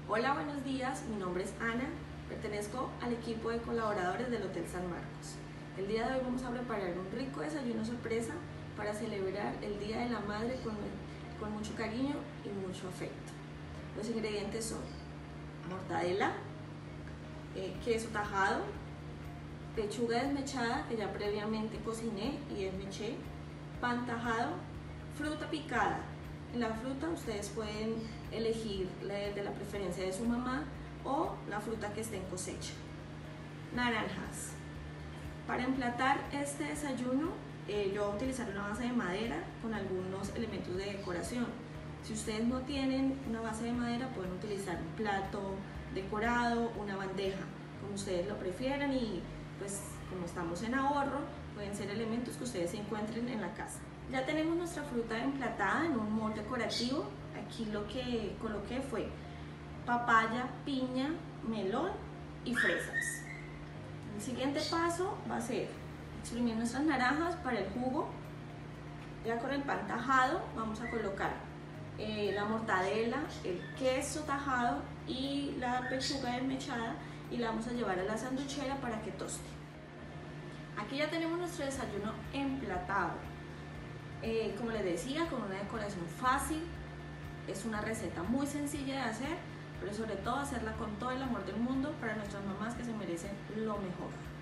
Hola, buenos días, mi nombre es Ana, pertenezco al equipo de colaboradores del Hotel San Marcos. El día de hoy vamos a preparar un rico desayuno sorpresa para celebrar el Día de la Madre con mucho cariño y mucho afecto. Los ingredientes son mortadela, queso tajado, pechuga desmechada que ya previamente cociné y desmeché, pan tajado, fruta picada. En la fruta ustedes pueden elegir de la preferencia de su mamá o la fruta que esté en cosecha. Naranjas. Para emplatar este desayuno yo voy a utilizar una base de madera con algunos elementos de decoración. Si ustedes no tienen una base de madera pueden utilizar un plato decorado, una bandeja, como ustedes lo prefieran, y pues como estamos en ahorro pueden ser elementos que ustedes encuentren en la casa. Ya tenemos nuestra fruta emplatada en un molde decorativo. Aquí lo que coloqué fue papaya, piña, melón y fresas. El siguiente paso va a ser exprimir nuestras naranjas para el jugo. Ya con el pan tajado vamos a colocar la mortadela, el queso tajado y la pechuga desmechada y la vamos a llevar a la sanduchera para que toste. Aquí ya tenemos nuestro desayuno emplatado. Como les decía, con una decoración fácil. Es una receta muy sencilla de hacer, pero sobre todo hacerla con todo el amor del mundo para nuestras mamás que se merecen lo mejor.